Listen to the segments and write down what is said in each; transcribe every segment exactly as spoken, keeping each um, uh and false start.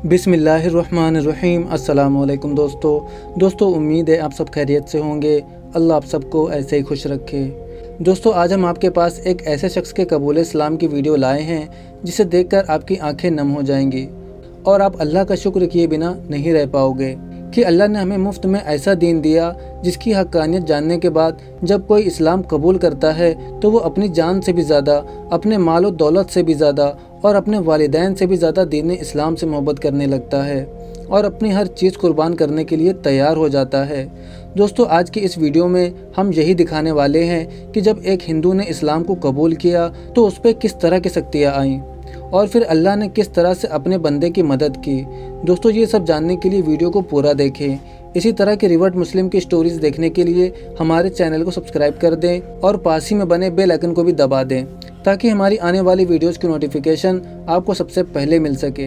बिस्मिल्लाहिर्रहमानिर्रहीम। अस्सलाम वालेकुम दोस्तों दोस्तों उम्मीद है आप सब खैरियत से होंगे। अल्लाह आप सबको ऐसे ही खुश रखे। दोस्तों आज हम आपके पास एक ऐसे शख्स के कबूल इस्लाम की वीडियो लाए हैं जिसे देखकर आपकी आंखें नम हो जाएंगी और आप अल्लाह का शुक्र किए बिना नहीं रह पाओगे कि अल्लाह ने हमें मुफ्त में ऐसा दीन दिया जिसकी हक़ानियत जानने के बाद जब कोई इस्लाम कबूल करता है तो वो अपनी जान से भी ज़्यादा, अपने माल और दौलत से भी ज़्यादा और अपने वालिदैन से भी ज़्यादा दीन इस्लाम से मोहब्बत करने लगता है और अपनी हर चीज़ कुर्बान करने के लिए तैयार हो जाता है। दोस्तों आज की इस वीडियो में हम यही दिखाने वाले हैं कि जब एक हिंदू ने इस्लाम को कबूल किया तो उस पर किस तरह की सख्तियाँ आईं और फिर अल्लाह ने किस तरह से अपने बंदे की मदद की। दोस्तों ये सब जानने के लिए वीडियो को पूरा देखें। इसी तरह के रिवर्ट मुस्लिम की स्टोरीज देखने के लिए हमारे चैनल को सब्सक्राइब कर दें और पास ही में बने बेल आइकन को भी दबा दें ताकि हमारी आने वाली वीडियोस की नोटिफिकेशन आपको सबसे पहले मिल सके।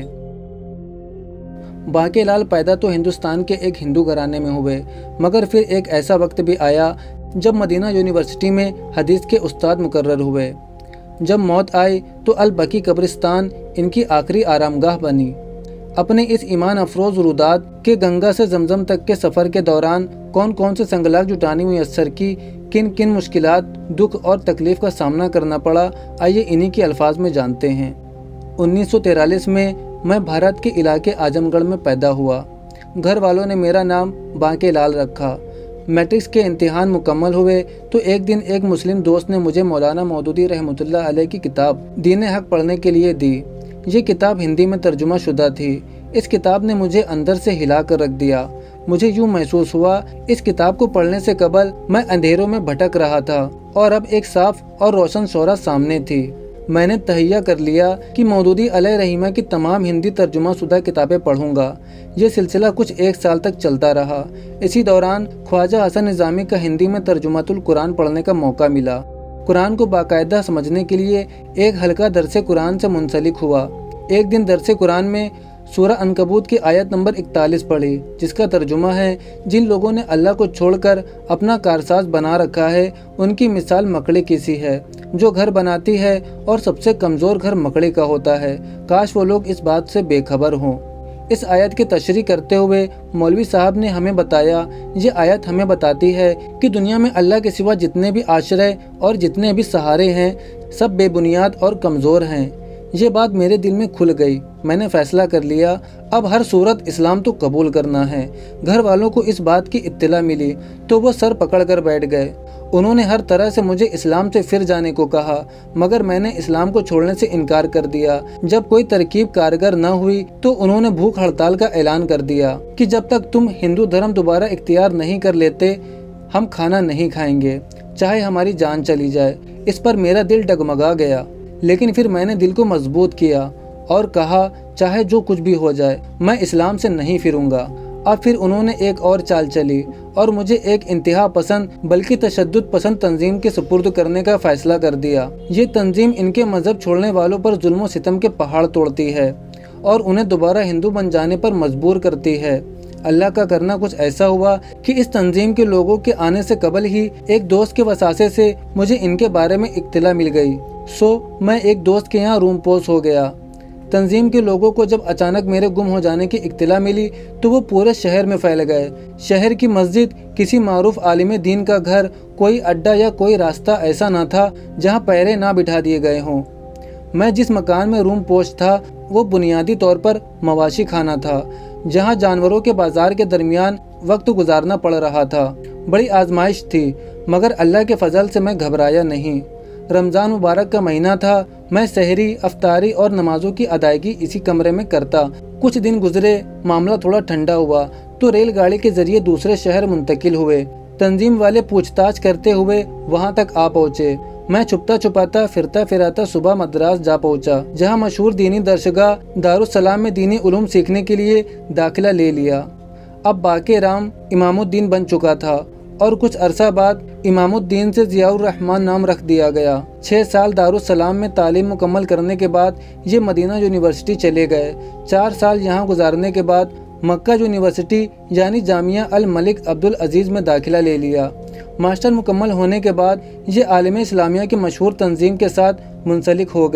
बांके लाल पैदा तो हिंदुस्तान के एक हिंदू घराने में हुए, मगर फिर एक ऐसा वक्त भी आया जब मदीना यूनिवर्सिटी में हदीस के उस्ताद मुकर्रर हुए। जब मौत आई तो अल बकी कब्रिस्तान इनकी आखिरी आरामगाह बनी। अपने इस ईमान अफरोज़ रुदात के गंगा से जमजम तक के सफ़र के दौरान कौन कौन से संगलाक जुटानी मुयस्सर की, किन किन मुश्किलात, दुख और तकलीफ़ का सामना करना पड़ा, आइए इन्हीं के अल्फाज में जानते हैं। उन्नीस सौ तिरालीस में मैं भारत के इलाके आजमगढ़ में पैदा हुआ। घर वालों ने मेरा नाम बांके लाल रखा। मैट्रिक्स के इम्तिहान मुकम्मल हुए तो एक दिन एक मुस्लिम दोस्त ने मुझे मौलाना मौदूदी रहमतुल्लाह अलैह की किताब दीन हक पढ़ने के लिए दी। ये किताब हिंदी में तर्जुमा शुदा थी। इस किताब ने मुझे अंदर से हिला कर रख दिया। मुझे यूँ महसूस हुआ इस किताब को पढ़ने से कबल मैं अंधेरों में भटक रहा था और अब एक साफ और रोशन शोरा सामने थी। मैंने तहैया कर लिया कि मौदूदी अलैह रहीमा की तमाम हिंदी तर्जुमा शुदा किताबें पढ़ूंगा। ये सिलसिला कुछ एक साल तक चलता रहा। इसी दौरान ख्वाजा हसन निज़ामी का हिंदी में तर्जुमातुल कुरान पढ़ने का मौका मिला। कुरान को बाकायदा समझने के लिए एक हल्का दरसे कुरान से मुंसलिक हुआ। एक दिन दरसे कुरान में सूरह अनकबूत की आयत नंबर इकतालीस पढ़ी, जिसका तर्जुमा है, जिन लोगों ने अल्लाह को छोड़कर अपना कारसाज बना रखा है उनकी मिसाल मकड़ी की सी है जो घर बनाती है और सबसे कमज़ोर घर मकड़ी का होता है। काश वो लोग इस बात से बेखबर हों। इस आयत की तशरीह करते हुए मौलवी साहब ने हमें बताया, ये आयत हमें बताती है कि दुनिया में अल्लाह के सिवा जितने भी आश्रय और जितने भी सहारे हैं सब बेबुनियाद और कमज़ोर हैं। ये बात मेरे दिल में खुल गई। मैंने फ़ैसला कर लिया अब हर सूरत इस्लाम तो कबूल करना है। घर वालों को इस बात की इत्तला मिली तो वो सर पकड़ कर बैठ गए। उन्होंने हर तरह से मुझे इस्लाम से फिर जाने को कहा, मगर मैंने इस्लाम को छोड़ने से इनकार कर दिया। जब कोई तरकीब कारगर न हुई तो उन्होंने भूख हड़ताल का ऐलान कर दिया कि जब तक तुम हिंदू धर्म दोबारा इख्तियार नहीं कर लेते हम खाना नहीं खाएंगे, चाहे हमारी जान चली जाए। इस पर मेरा दिल डगमगा गया, लेकिन फिर मैंने दिल को मजबूत किया और कहा चाहे जो कुछ भी हो जाए मैं इस्लाम से नहीं फिरूंगा। अब फिर उन्होंने एक और चाल चली और मुझे एक इंतहा पसंद बल्कि तशद्दुद पसंद तंजीम के सुपुर्द करने का फैसला कर दिया। ये तंजीम इनके मजहब छोड़ने वालों पर जुल्म व सितम के पहाड़ तोड़ती है और उन्हें दोबारा हिंदू बन जाने पर मजबूर करती है। अल्लाह का करना कुछ ऐसा हुआ कि इस तंजीम के लोगों के आने से कबल ही एक दोस्त के वसासे से मुझे इनके बारे में इत्तला मिल गई। सो मैं एक दोस्त के यहाँ रूम पोस्ट हो गया। तंजीम के लोगों को जब अचानक मेरे गुम हो जाने की इत्तला मिली तो वो पूरे शहर में फैल गए। शहर की मस्जिद, किसी मारूफ आलिम दीन का घर, कोई अड्डा या कोई रास्ता ऐसा ना था जहाँ पैरे ना बिठा दिए गए हों। मैं जिस मकान में रूम पोस्ट था वो बुनियादी तौर पर मवाशी खाना था, जहाँ जानवरों के बाजार के दरमियान वक्त गुजारना पड़ रहा था। बड़ी आजमाइश थी, मगर अल्लाह के फजल से मैं घबराया नहीं। रमज़ान मुबारक का महीना था। मैं सहरी, अफ्तारी और नमाजों की अदायगी इसी कमरे में करता। कुछ दिन गुजरे, मामला थोड़ा ठंडा हुआ तो रेलगाड़ी के जरिए दूसरे शहर मुंतकिल हुए। तंजीम वाले पूछताछ करते हुए वहां तक आ पहुंचे। मैं छुपता छुपाता फिरता फिराता सुबह मद्रास जा पहुंचा, जहां मशहूर दीनी दरसगाह दारुस्सलाम में दीनी उलूम सीखने के लिए दाखिला ले लिया। अब बाके राम इमामुद्दीन बन चुका था और कुछ अरसा बाद इमामुद्दीन से ज़ियाउर रहमान नाम रख दिया गया। छः साल दारुस्सलाम में तालीम मुकम्मल करने के बाद ये मदीना यूनिवर्सिटी चले गए। चार साल यहाँ गुजारने के बाद मक्का यूनिवर्सिटी यानी जामिया अल मलिक अब्दुल अजीज़ में दाखिला ले लिया। मास्टर मुकम्मल होने के बाद ये आलिम इस्लामिया की मशहूर तंजीम के साथ मुंसलिक हो गए।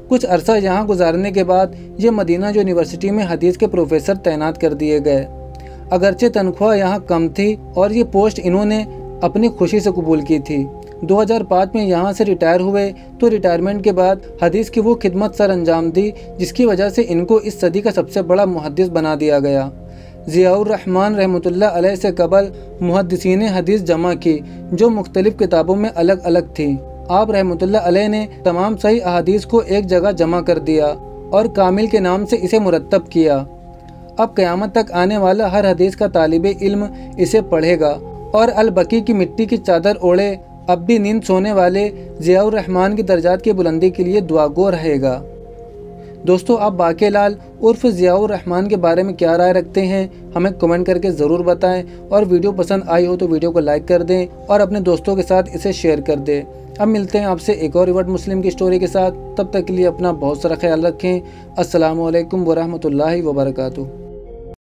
کچھ عرصہ یہاں گزارنے کے بعد یہ مدینہ یونیورسٹی میں حدیث کے پروفیسر تعینات کر دیے گئے۔ اگرچہ تنخواہ یہاں کم تھی اور یہ پوسٹ انہوں نے اپنی خوشی سے قبول کی تھی۔ دو ہزار پانچ میں یہاں سے ریٹائر ہوئے تو ریٹائرمنٹ کے بعد حدیث کی وہ خدمت سر انجام دی جس کی وجہ سے ان کو اس صدی کا سب سے بڑا محدث بنا دیا گیا۔ ضیاء الرحمن رحمۃ اللہ علیہ سے قبل محدثین حدیث جمع کی جو مختلف کتابوں میں الگ الگ تھی۔ آپ رحمۃ اللہ علیہ نے تمام صحیح احادیث کو ایک جگہ جمع کر دیا اور کامل کے نام سے اسے مرتب کیا۔ اب قیامت تک آنے والا ہر حدیث کا طالب علم اسے پڑھے گا اور البقی کی مٹی کی چادر اوڑھے اب بھی نیند سونے والے ضیاء الرحمن کی درجات کی بلندی کے لیے دعا گو رہے گا۔ دوستو، آپ باقی لال عرف ضیاء الرحمن کے بارے میں کیا رائے رکھتے ہیں؟ ہمیں کمنٹ کر کے ضرور بتائیں، اور ویڈیو پسند آئی ہو تو ویڈیو کو لائک کر دیں اور اپنے دوستوں کے ساتھ اسے شیئر کر دیں۔ اب ملتے ہیں آپ سے ایک اور ریورڈ مسلم کی سٹوری کے ساتھ، تب تک کے لیے اپنا بہت سارا خیال رکھیں۔ السلام علیکم ورحمۃ اللہ وبرکاتہ۔